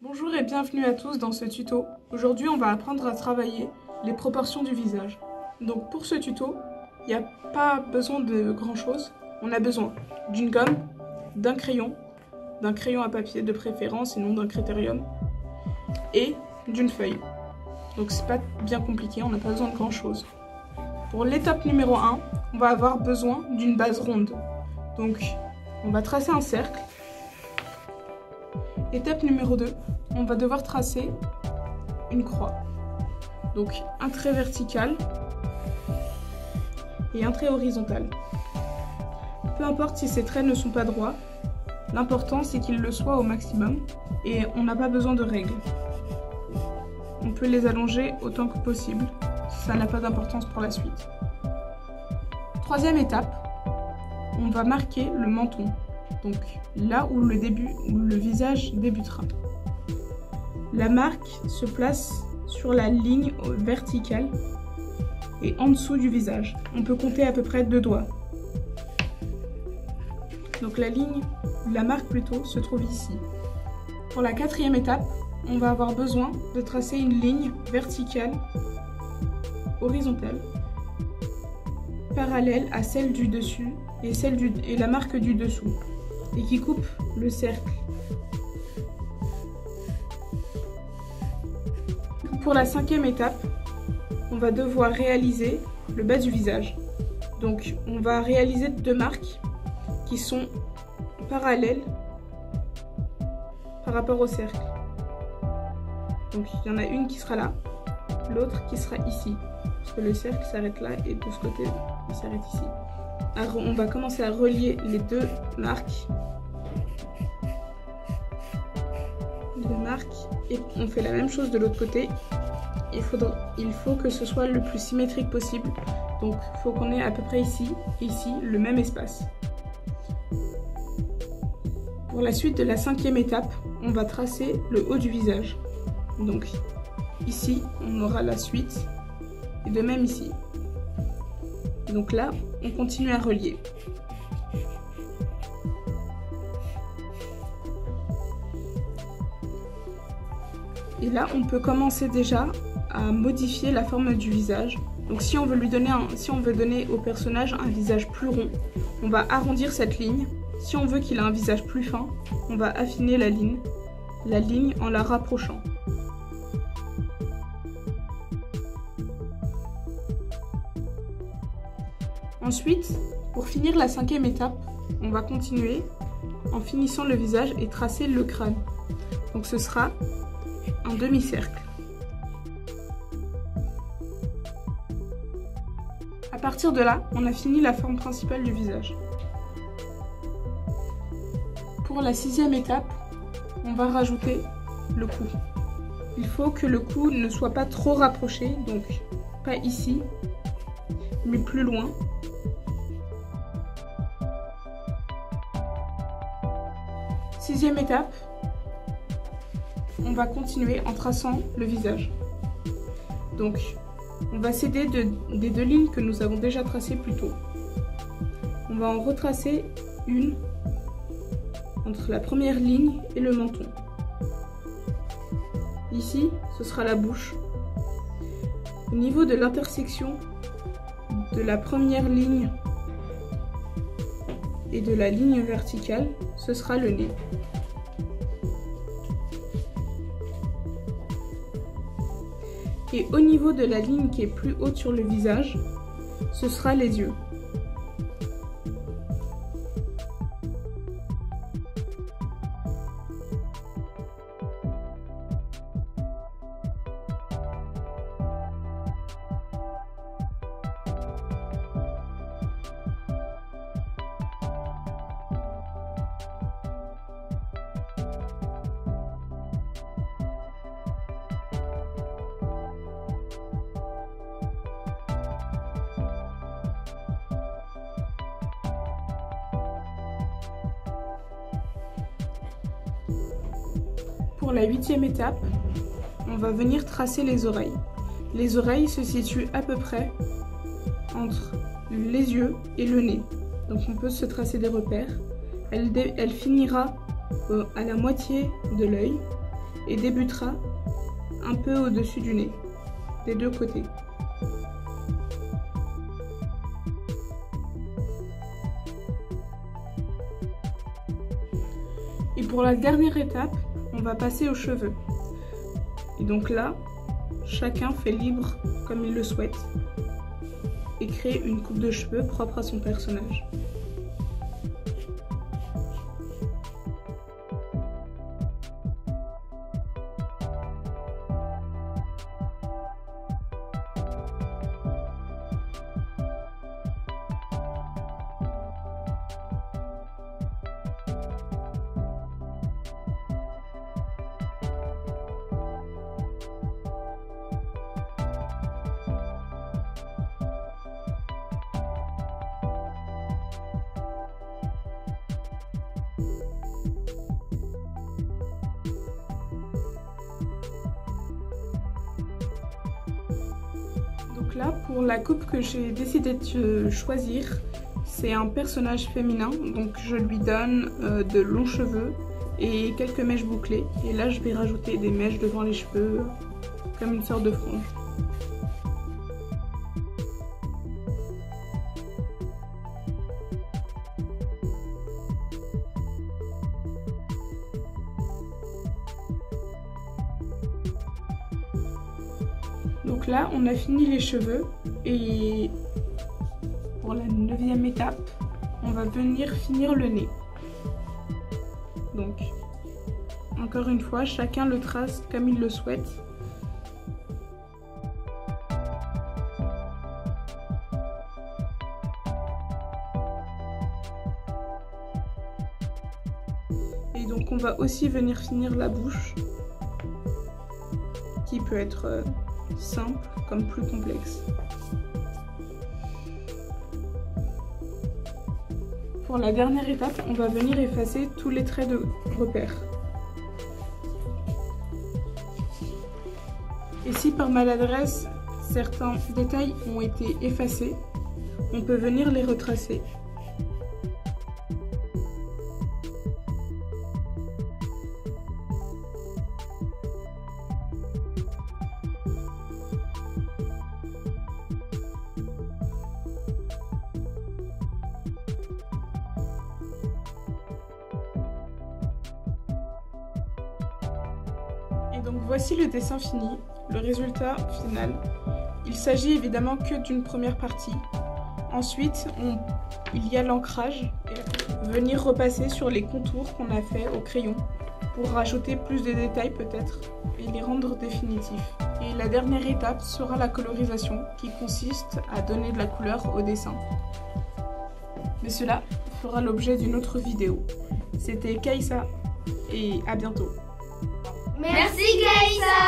Bonjour et bienvenue à tous dans ce tuto. Aujourd'hui, on va apprendre à travailler les proportions du visage. Donc pour ce tuto, il n'y a pas besoin de grand chose. On a besoin d'une gomme, d'un crayon à papier de préférence et non d'un critérium, et d'une feuille. Donc c'est pas bien compliqué, on n'a pas besoin de grand chose. Pour l'étape numéro 1, on va avoir besoin d'une base ronde. Donc on va tracer un cercle. Étape numéro 2, on va devoir tracer une croix. Donc un trait vertical et un trait horizontal. Peu importe si ces traits ne sont pas droits, l'important c'est qu'ils le soient au maximum et on n'a pas besoin de règles. On peut les allonger autant que possible, ça n'a pas d'importance pour la suite. Troisième étape, on va marquer le menton. Donc là où le visage débutera. La marque se place sur la ligne verticale et en dessous du visage. On peut compter à peu près 2 doigts. Donc la marque plutôt, se trouve ici. Pour la quatrième étape, on va avoir besoin de tracer une ligne verticale, horizontale, parallèle à celle du dessus et la marque du dessous, et qui coupe le cercle. Pour la cinquième étape, on va devoir réaliser le bas du visage. Donc on va réaliser 2 marques qui sont parallèles par rapport au cercle. Donc il y en a une qui sera là, l'autre qui sera ici, parce que le cercle s'arrête là et de ce côté il s'arrête ici. Alors on va commencer à relier les 2 marques. Et on fait la même chose de l'autre côté. Il faut que ce soit le plus symétrique possible. Donc il faut qu'on ait à peu près ici et ici le même espace. Pour la suite de la cinquième étape, on va tracer le haut du visage. Donc ici on aura la suite et de même ici. Donc là on continue à relier. Et là, on peut commencer déjà à modifier la forme du visage. Donc si on veut donner au personnage un visage plus rond, on va arrondir cette ligne. Si on veut qu'il ait un visage plus fin, on va affiner la ligne en la rapprochant. Ensuite, pour finir la cinquième étape, on va continuer en finissant le visage et tracer le crâne. Donc ce sera un demi-cercle. À partir de là, on a fini la forme principale du visage. Pour la sixième étape, on va rajouter le cou. Il faut que le cou ne soit pas trop rapproché, donc pas ici, mais plus loin. Sixième étape, on va continuer en traçant le visage. Donc, on va s'aider des 2 lignes que nous avons déjà tracées plus tôt. On va en retracer une entre la première ligne et le menton. Ici, ce sera la bouche. Au niveau de l'intersection de la première ligne et de la ligne verticale, ce sera le nez. Et au niveau de la ligne qui est plus haute sur le visage, ce sera les yeux. Pour la 8e étape, on va venir tracer les oreilles. Les oreilles se situent à peu près entre les yeux et le nez. Donc on peut se tracer des repères. Elle finira à la moitié de l'œil et débutera un peu au-dessus du nez, des deux côtés. Et pour la dernière étape, on va passer aux cheveux. Et donc là, chacun fait libre comme il le souhaite et crée une coupe de cheveux propre à son personnage. Donc là, pour la coupe que j'ai décidé de choisir, c'est un personnage féminin, donc je lui donne de longs cheveux et quelques mèches bouclées. Et là, je vais rajouter des mèches devant les cheveux, comme une sorte de frange. Donc là, on a fini les cheveux et pour la 9e étape, on va venir finir le nez. Donc, encore une fois, chacun le trace comme il le souhaite. Et donc, on va aussi venir finir la bouche, qui peut être simple comme plus complexe. Pour la dernière étape, on va venir effacer tous les traits de repère. Et si par maladresse, certains détails ont été effacés, on peut venir les retracer. Et donc voici le dessin fini, le résultat final. Il s'agit évidemment que d'une première partie. Ensuite, il y a l'ancrage et venir repasser sur les contours qu'on a fait au crayon pour rajouter plus de détails peut-être et les rendre définitifs. Et la dernière étape sera la colorisation qui consiste à donner de la couleur au dessin. Mais cela fera l'objet d'une autre vidéo. C'était Kaïssa et à bientôt. Merci Kaïssa.